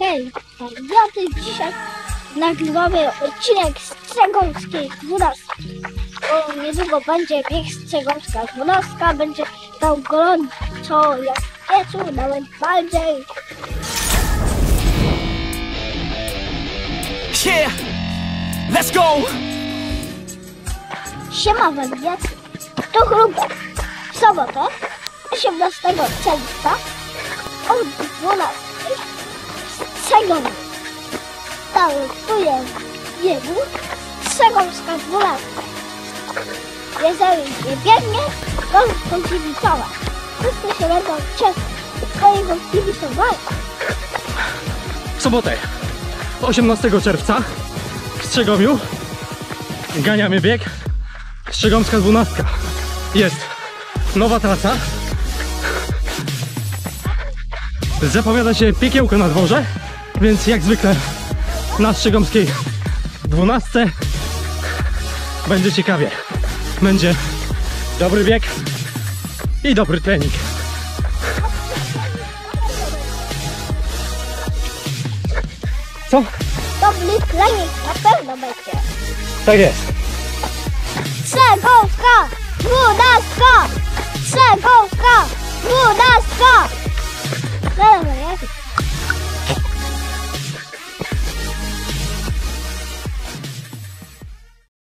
Hej, ja dzisiaj nagrywamy odcinek z Strzegomskiej 12. Bo niedługo będzie bieg Strzegomska 12, będzie tam gorąco jak wieczór, nawet bardziej. Yeah, let's go! Siema wariat, to Chrubek. W sobotę 18 czerwca o 12 w Strzegomiu. Startuje biegu Strzegomska 12. Jeżeli nie biegnie, to pokibicować. Wszyscy się będą cieszyć swojego kibicowania. W sobotę 18 czerwca w Strzegomiu ganiamy bieg Strzegomska 12. Jest nowa trasa. Zapowiada się piekiełko na dworze, więc jak zwykle na Strzegomskiej 12 będzie ciekawie. Będzie dobry bieg i dobry trening. Co? Dobry trening na pewno będzie. Tak jest. Strzegomska 12! Strzegomska 12!